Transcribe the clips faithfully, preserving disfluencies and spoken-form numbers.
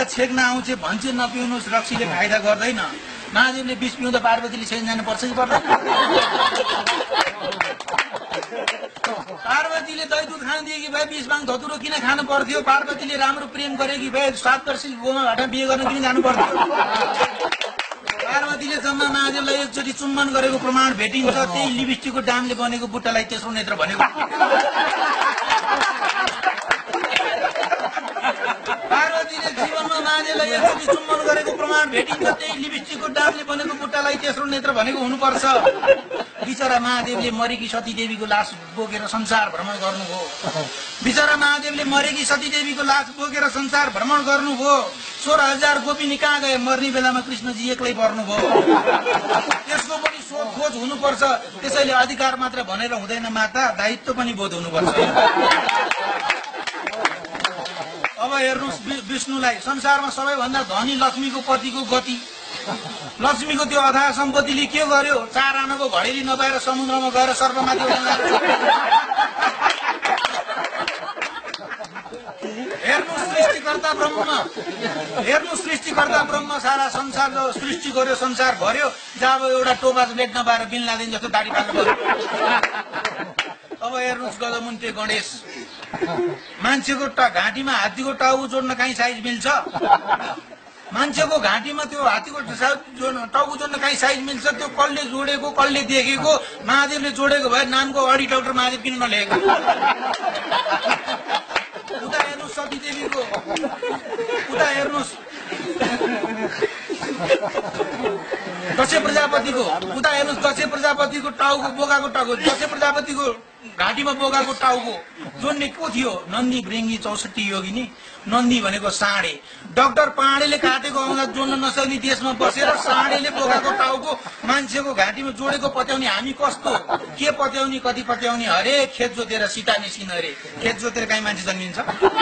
पिउँदा छेक्न आउँछ भन्छ नपिउनुस् रक्सीले फाइदा गर्दैन। महादेवले विष पिउँदा पार्वतीले छेक्न जानुपर्छ कि पर्दैन? पार्वतीले दही दुध खान दिएकी भए विष भाङ धतुरो किन खानु पर्थ्यो? पार्वतीले राम्रो प्रेम गरेकी भए सात वर्ष गोमा भाटा बिहे गर्न किन जानु पर्थ्यो? पार्वतीले जम्मा महादेवलाई एकचोटि चुम्बन गरेको प्रमाण भेटिन्छ। त्यही लिपस्टिकको दामले बनेको बुट्टालाई तेस्रो नेत्र भनेको। पार्वतीले जीवनमा महादेवलाई एकचोटि चुम्बन गरेको प्रमाण भेटिन्छ। त्यही लिपस्टिकको दामले बनेको बुट्टालाई तेस्रो नेत्र भनेको हुनुपर्छ। बिचरा महादेवले मरेकी सतीदेवीको लास बोकेर संसार भ्रमण गर्नुभयो। बिचरा महादेवले मरेकी सतीदेवीको लास बोकेर संसार भ्रमण गर्नुभयो। सोह्र हजार गोपिनी कहाँ गए? मर्ने बेलामा कृष्णजी एक्लै पर्नुभयो। त्यसको पनि सोध खोज हुनुपर्छ। त्यसैले अधिकार मात्र भनेर हुँदैन माता, दायित्व पनि बोध हुनुपर्छ। अब हेर्नुहोस् विष्णुलाई संसारमा सबैभन्दा धनी लक्ष्मीको पतिको गति। लक्ष्मीको त्यो अथाह सम्पत्तिले के गर्यो? चार आनाको घडेरी नपाएर समुद्रमा गएर सर्पमाथि हेर्नु सृष्टिकर्ता ब्रह्म, हेर्नु सृष्टिकर्ता ब्रह्म सारा संसार सृष्टि गर्यो, संसार भर्यो। जब एउटा टोपा ब्लेड नपाएर बिन लादेन जस्तो दाढी पाल्नु पर्यो। अब हेर्नुहोस् गजमुन्टे गणेश, मान्छेको घाँटीमा हात्तीको टाउको जोड्न काहीँ साइज मिल्छ? मान्छेको घाँटीमा त्यो हात्तीको टाउको जोड्न काहीँ साइज मिल्छ? त्यो कसले जोडेको, कसले देखेको? महादेवले जोडेको भए नामको अडी डाक्टर महादेव किन नलेखेको? उता हेर्नुहोस् सतीदेवीको, उता हेर्नुहोस् दक्ष प्रजापतिको, उता हेर्नुहोस् दक्ष प्रजापतिको टाउको बोकाको टाउको, दक्ष प्रजापतिको घाँटीमा बोकाको टाउको जोड्ने को थियो? नन्दी भृङ्गी चौसठी योगिनी। नन्दी भनेको साँडे। डाक्टर पाँडेले काटेको औँला जोड्न नसक्ने देशमा बसेर साँडेले बोकाको टाउको मान्छेको घाँटीमा जोडेको पत्याउने हामी कस्तो? के पत्याउने, कति पत्याउने? अरे खेत जोतेर सीता निस्किन अरे। खेत जोतेर काहीँ मान्छे जन्मिन्छ?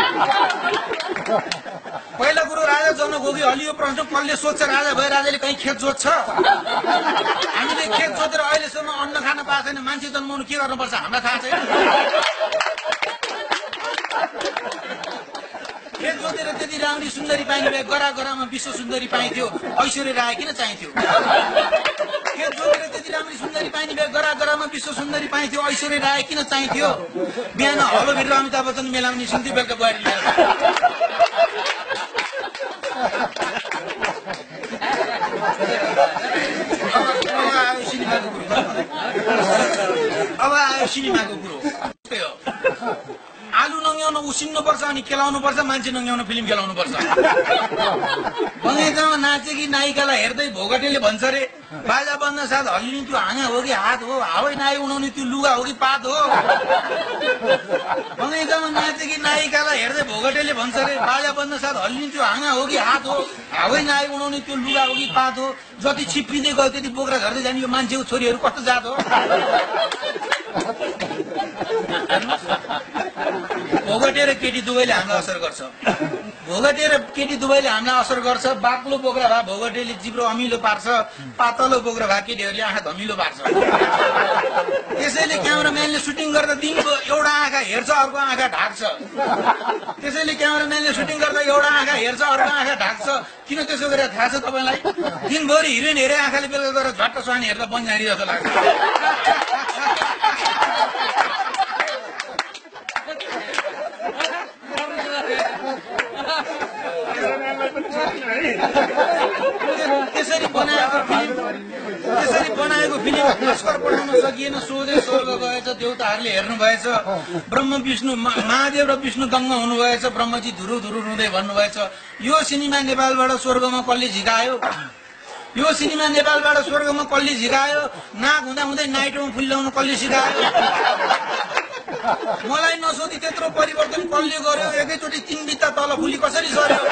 पहिला कुरो राजा जनक हो कि हलियो प्रश्न कसले सोध्छ? राजा भए राजाले कहीँ खेत जोत्छ? हामीले खेत जोतेर अहिलेसम्म अन्न खान पाएको छैन। मान्छे जन्माउनु के गर्नुपर्छ हामीलाई थाहा छैन। खेत जोतेर त्यति राम्री सुन्दरी पाइने भए गरा गरामा विश्व सुन्दरी पाइन्थ्यो, ऐश्वर्य राय किन चाहिन्थ्यो? खेत जोतेर त्यति राम्री सुन्दरी पाइने भए गरा गरामा विश्व सुन्दरी पाइन्थ्यो, ऐश्वर्य राय किन चाहिन्थ्यो? बिहान हलो भित्र अमिताभ बच्चन मेलामा निस्किन्थ्यो, बेलुका बुहारी लिएर। अब आयो सिनेमाको कुरो। आलु नङ्ग्याउन उसिन्नु पर्छ अनि केलाउनु पर्छ, मान्छे नङ्ग्याउन फिल्म खेलाउनु पर्छ। बगैँचामा नाचेकी नायिकालाई हेर्दै भोगटेले भन्छ रे, बाजा बज्न साथ हल्लिने त्यो हाँगा हो कि हात हो? हावै नाइ उडाउने त्यो लुगा हो कि पात हो? बगैँचामा नाचेकी नायिकालाई हेर्दै भोगटेले भन्छ रे, बाजा बज्न साथ हल्लिने त्यो हाँगा हो कि हात हो? हावै नाइ उडाउने त्यो लुगा हो कि पात हो? जति छिप्पिँदै गयो त्यति बोक्रा झर्दै जाने यो मान्छेको छोरीहरू कस्तो जात हो? भोगटेर केटी दुवैले हामीलाई असर गर्छ। भोगटेर केटी दुवैले हामीलाई असर गर्छ। बाक्लो बोक्रा भए भोगटेले जिब्रो अमिलो पार्छ, पातलो बोक्रा भए केटीहरूले आँखा धमिलो पार्छ। त्यसैले क्यामेराम्यानले सुटिङ गर्दा दिनको एउटा आँखा हेर्छ, अर्को आँखा ढाक्छ। त्यसैले क्यामेराम्यानले सुटिङ गर्दा एउटा आँखा हेर्छ, अर्को आँखा ढाक्छ। किन त्यसो गरेर थाहा छ तपाईँलाई? दिनभरि हिरोइन हेरे आँखाले बेलुका गएर झट्ट स्वानी हेर्दा बन्जारी जस्तो लाग्छ। त्यसरी बनाएको फिल्म त्यसरी बनाएको फिल्म अस्कर पठाउन सकिएन, सोझै स्वर्ग गएछ। देवताहरूले हेर्नु भएछ। ब्रह्म विष्णु महादेव र विष्णु गङ्गा हुनुभएछ। ब्रह्मजी धुरु धुरु रुँदै भन्नुभएछ, यो सिनेमा नेपालबाट स्वर्गमा कसले झिकायो? यो सिनेमा नेपालबाट स्वर्गमा कसले झिकायो? नाक हुँदा हुँदै नाइटोमा फुल ल्याउनु कसले सिकायो? मलाई नसोधी त्यत्रो परिवर्तन कसले गर्यो? एकैचोटि तीन बित्ता तल फुली कसरी सर्यो?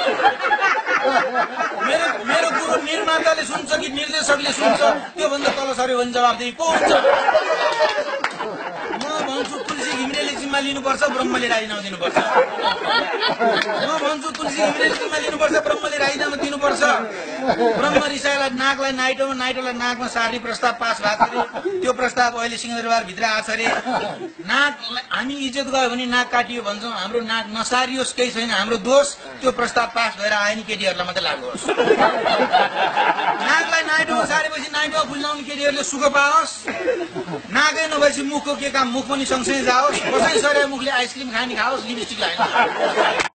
मेरो मेरो कुरो निर्माताले सुन्छ कि निर्देशकले सुन्छ? त्योभन्दा तल सर्यो भने जवाबदेही को हुन्छ? म भन्छु तुलसी घिमिरेले जिम्मा लिनुपर्छ, ब्रह्मले राजीनामा दिनुपर्छ। म भन्छु तुलसी घिमिरेले जिम्मा लिनुपर्छ, ब्रह्मले राजीनामा दिनुपर्छ। ब्रह्म रिसाईलाई नाकलाई नाइटोमा, नाइटोलाई नाकमा सार्ने प्रस्ताव पास भएको अरे, त्यो प्रस्ताव अहिले सिंहदरबारभित्र आएको अरे। नाक हामी इज्जत गयो भने नाक काटियो भन्छौँ, हाम्रो नाक नसारियोस् केही छैन, हाम्रो दोष। त्यो प्रस्ताव पास भएर आयो नि केटीहरूलाई मात्रै लागु होस्। नाकलाई नाइटोमा सारेपछि नाइटोमा फुल्लाउने केटीहरूले सुख पाओस्। नाकै नभएपछि मुखको के काम, मुख पनि सँगसँगै जाओस्। कसै सरे मुखले आइसक्रिम खाने खाओस्, लिपस्टिक लगाएन।